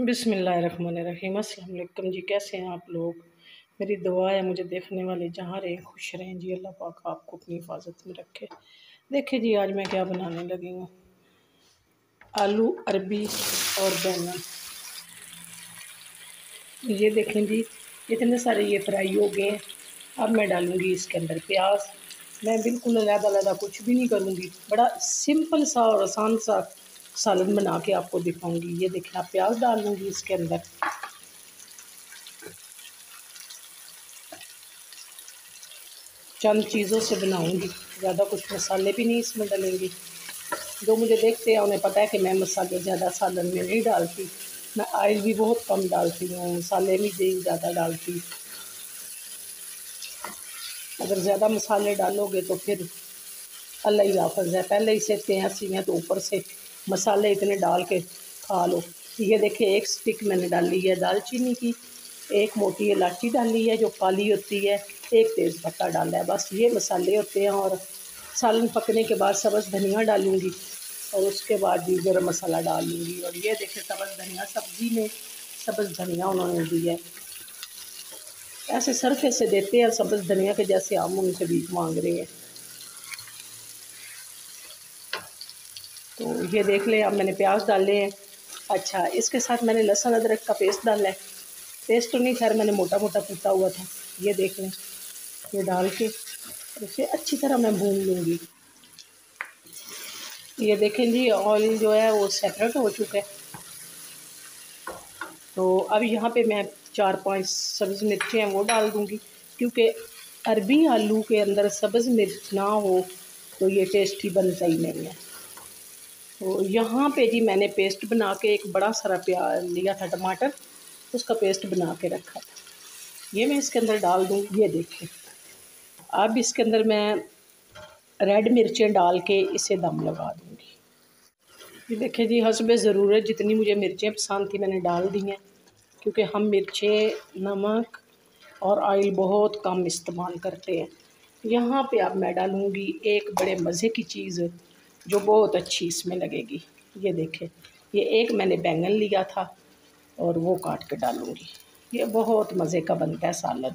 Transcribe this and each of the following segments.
बिस्मिल्लाहिर्रहमानिर्रहीम। अस्सलाम वालेकुम जी, कैसे हैं आप लोग। मेरी दुआ है मुझे देखने वाले जहाँ रहें खुश रहें जी। अल्लाह पाक आपको अपनी हिफाजत में रखे। देखिए जी, आज मैं क्या बनाने लगी हूँ, आलू अरबी और बैंगन। ये देखें जी, इतने सारे ये फ्राई हो गए हैं। अब मैं डालूँगी इसके अंदर प्याज। मैं बिल्कुल अलग-अलग कुछ भी नहीं करूँगी, बड़ा सिंपल सा और आसान सा सालन बना के आपको दिखाऊँगी। ये देखें, आप प्याज डाल लूँगी इसके अंदर। चंद चीज़ों से बनाऊँगी, ज़्यादा कुछ मसाले भी नहीं इसमें डलेंगे। जो मुझे देखते हैं उन्हें पता है कि मैं मसाले ज़्यादा सालन में नहीं डालती। मैं ऑयल भी बहुत कम डालती हूँ, मसाले भी ज़्यादा डालती। अगर ज़्यादा मसाले डालोगे तो फिर अल्लाह ही हाफ़िज़ है। पहले ही से इतने हँसी हैं तो ऊपर से मसाले इतने डाल के खा लो। ये देखिए, एक स्टिक मैंने डाली है दालचीनी की, एक मोटी इलायची डाली है जो काली होती है, एक तेज़पत्ता डाला है। बस ये मसाले होते हैं। और सालन पकने के बाद सब्ज़ धनिया डालूँगी और उसके बाद भी गरम मसाला डाल लूँगी। और ये देखिए, सब्ज़ धनिया सब्ज़ी में सब्ज़ धनिया उन्होंने दी है। ऐसे सरफे से देते हैं सब्ज़ धनिया के, जैसे हम उनसे भीख मांग रहे हैं। तो ये देख लें, अब मैंने प्याज डाले हैं। अच्छा, इसके साथ मैंने लहसुन अदरक का पेस्ट डाला है। पेस्ट तो नहीं, खैर मैंने मोटा मोटा कूटा हुआ था। ये देख लें, ये डाल के इसे अच्छी तरह मैं भून लूँगी। ये देखें जी, ऑयल जो है वो सेपरेट हो चुका है। तो अब यहाँ पे मैं 4-5 सब्ज़ मिर्चें हैं वो डाल दूँगी, क्योंकि अरबी आलू के अंदर सब्ज़ मिर्च ना हो तो ये टेस्टी बनता ही नहीं है। तो यहाँ पे जी मैंने पेस्ट बना के एक बड़ा सारा प्याज लिया था, टमाटर, उसका पेस्ट बना के रखा था। ये मैं इसके अंदर डाल दूँ। ये देखिए, अब इसके अंदर मैं रेड मिर्चें डाल के इसे दम लगा दूँगी। ये देखिए जी, हस्बे ज़रूरत जितनी मुझे मिर्चें पसंद थी मैंने डाल दी हैं, क्योंकि हम मिर्चें, नमक और ऑयल बहुत कम इस्तेमाल करते हैं। यहाँ पे अब मैं डालूँगी एक बड़े मज़े की चीज़ जो बहुत अच्छी इसमें लगेगी। ये देखें, ये एक मैंने बैंगन लिया था और वो काट के डालूँगी। ये बहुत मज़े का बनता है सालन।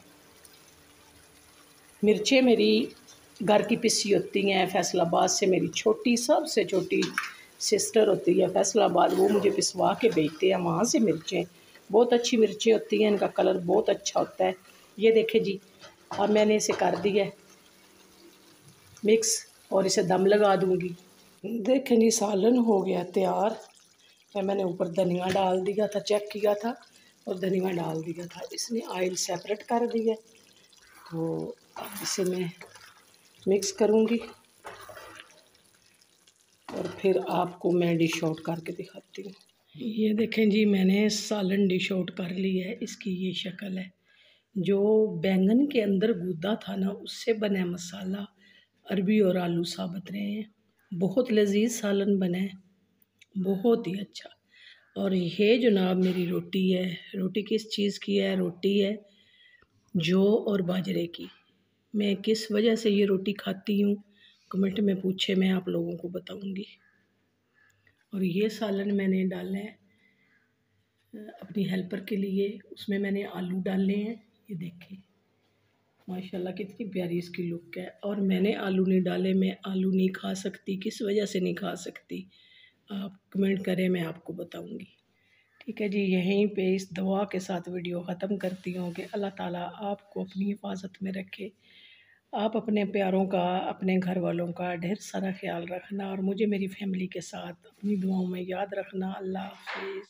मिर्चें मेरी घर की पिसी होती हैं, फैसलाबाद से मेरी छोटी, सबसे छोटी सिस्टर होती है फैसलाबाद, वो मुझे पिसवा के भेजते हैं वहाँ से मिर्चें। बहुत अच्छी मिर्चें होती हैं, इनका कलर बहुत अच्छा होता है। ये देखें जी, अब मैंने इसे कर दिया है मिक्स और इसे दम लगा दूँगी। देखें जी, सालन हो गया तैयार। मैंने ऊपर धनिया डाल दिया था, चेक किया था और धनिया डाल दिया था। इसने ऑयल सेपरेट कर दिया। तो अब इसे मैं मिक्स करूँगी और फिर आपको मैं डिश आउट करके दिखाती हूँ। ये देखें जी, मैंने सालन डिश आउट कर ली है। इसकी ये शक्ल है। जो बैंगन के अंदर गूदा था ना, उससे बना मसाला अरबी और आलू साबुत रहे हैं। बहुत लजीज सालन बना है, बहुत ही अच्छा। और ये जनाब मेरी रोटी है। रोटी किस चीज़ की है? रोटी है जौ और बाजरे की। मैं किस वजह से ये रोटी खाती हूँ, कमेंट में पूछे, मैं आप लोगों को बताऊँगी। और ये सालन मैंने डाला है अपनी हेल्पर के लिए, उसमें मैंने आलू डाले हैं। ये देखें, माशाल्लाह कितनी प्यारी इसकी लुक है। और मैंने आलू नहीं डाले, मैं आलू नहीं खा सकती। किस वजह से नहीं खा सकती आप कमेंट करें, मैं आपको बताऊंगी। ठीक है जी, यहीं पे इस दुआ के साथ वीडियो ख़त्म करती हूँ कि अल्लाह ताला आपको अपनी हिफाजत में रखे। आप अपने प्यारों का, अपने घर वालों का ढेर सारा ख्याल रखना और मुझे मेरी फैमिली के साथ अपनी दुआओं में याद रखना। अल्लाह हाफ़िज़।